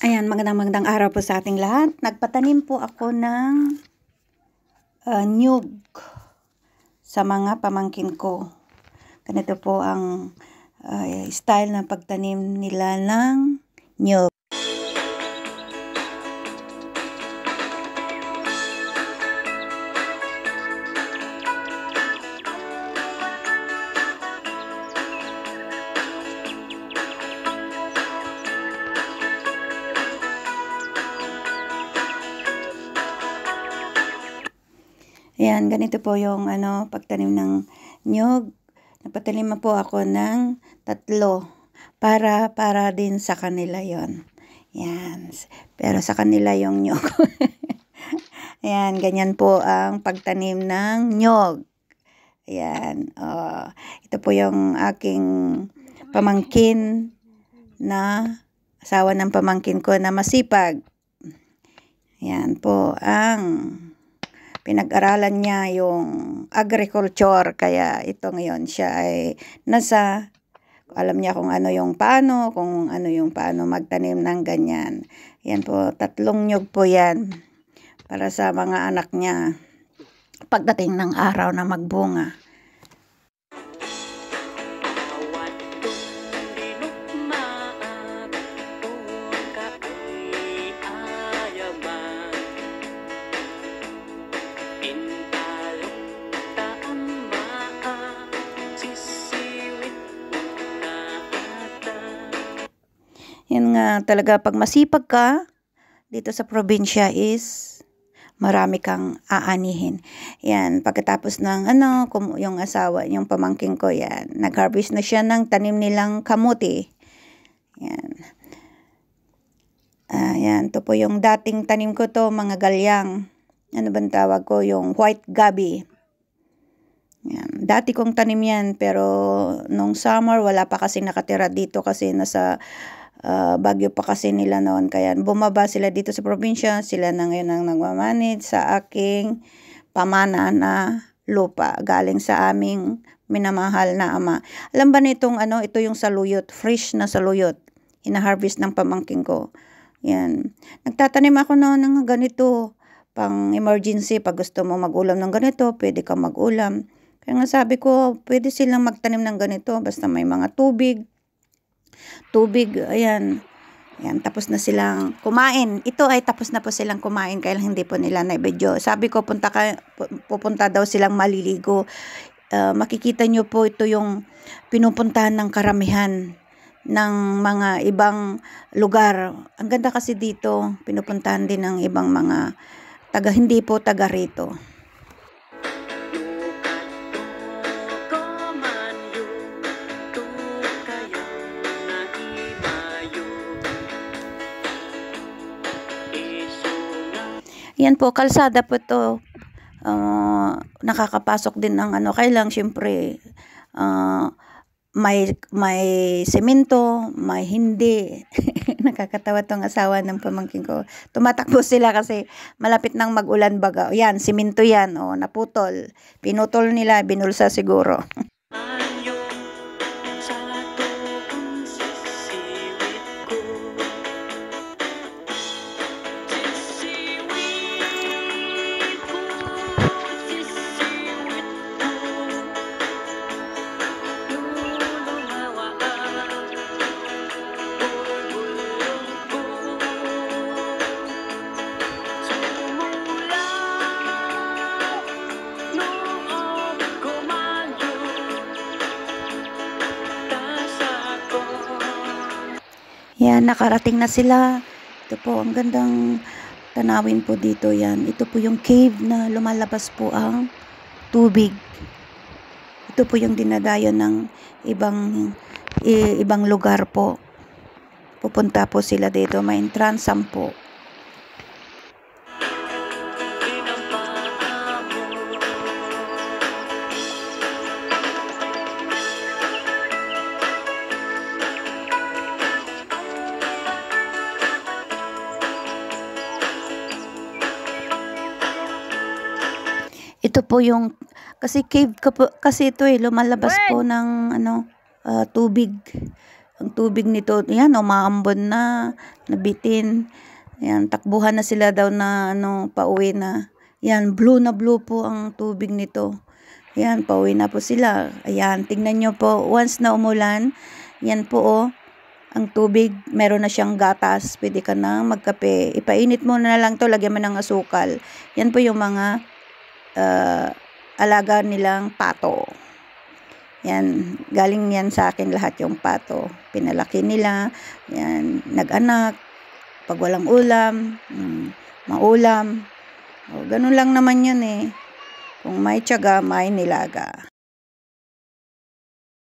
Ayan, magandang araw po sa ating lahat. Nagpatanim po ako ng niyog sa mga pamangkin ko. Ganito po ang style ng pagtanim nila ng niyog. Ayan, ganito po yung pagtanim ng niyog. Nagpatanim po ako ng 3 para din sa kanila yon. Yan. Pero sa kanila yung niyog. Ayan, ganyan po ang pagtanim ng niyog. Ayan. Ito po yung aking pamangkin na asawa ng pamangkin ko na masipag. Ayan po ang pinag-aralan niya yung agriculture, kaya ito ngayon siya ay alam niya kung ano yung paano magtanim ng ganyan. Yan po, 3 niyog po yan para sa mga anak niya pagdating ng araw na magbunga. Yan nga talaga, pag masipag ka dito sa probinsya is marami kang aanihin. Yan, pagkatapos ng yung asawa, yung pamangkin ko, yan, nag-harvest na siya ng tanim nilang kamuti. Yan. Yan, ito po yung dating tanim ko to, mga galyang. Ano bang tawag ko? Yung white gabi. Yan. Dati kong tanim yan, pero nung summer wala pa kasi nakatira dito kasi nasa Baguio pa kasi nila noon, kaya bumaba sila dito sa probinsya. Sila na ngayon ang nagmamanage sa aking pamana na lupa galing sa aming minamahal na ama. Alam ba nitong ito yung saluyot, fresh na saluyot, ina-harvest ng pamangkin ko. Yan, nagtatanim ako noon ng ganito pang emergency. Pag gusto mo mag-ulam ng ganito, pwede kang mag-ulam. Kaya nga sabi ko, pwede silang magtanim ng ganito basta may mga tubig, ayan. Yan, tapos na silang kumain. Ito ay tapos na po silang kumain, kaya hindi po nila na-video. Sabi ko, pupunta daw silang maliligo. Makikita nyo po, ito yung pinupuntahan ng karamihan ng mga ibang lugar. Ang ganda kasi dito, pinupuntahan din ng ibang mga hindi po taga rito. Yan po, kalsada po to. Nakakapasok din ng kailang syempre may semento, may hindi. Nakakatawa tong asawa ng pamangkin ko. Tumatakbo sila kasi malapit nang mag-ulan baga. Yan, semento yan, naputol. Pinutol nila, binulsa siguro. Yan, nakarating na sila. Ito po, ang gandang tanawin po dito yan. Ito po yung cave na lumalabas po ang tubig. Ito po yung dinadayo ng ibang lugar po. Pupunta po sila dito. May entrance po. Ito po yung, kasi cave kasi ito lumalabas po ng tubig. Ang tubig nito, yan, umaambon na, nabitin. Yan, takbuhan na sila daw na pauwi na. Yan, blue na blue po ang tubig nito. Yan, pauwi na po sila. Ayan, tingnan nyo po, once na umulan, yan po ang tubig, meron na siyang gatas. Pwede ka na magkape. Ipainit mo na lang to, lagyan mo ng asukal. Yan po yung mga alaga nilang pato. Yan, galing yan sa akin lahat yung pato. Pinalaki nila, yan, nag-anak, pag walang ulam, maulam. O, ganun lang naman yun eh. Kung may tiyaga, may nilaga.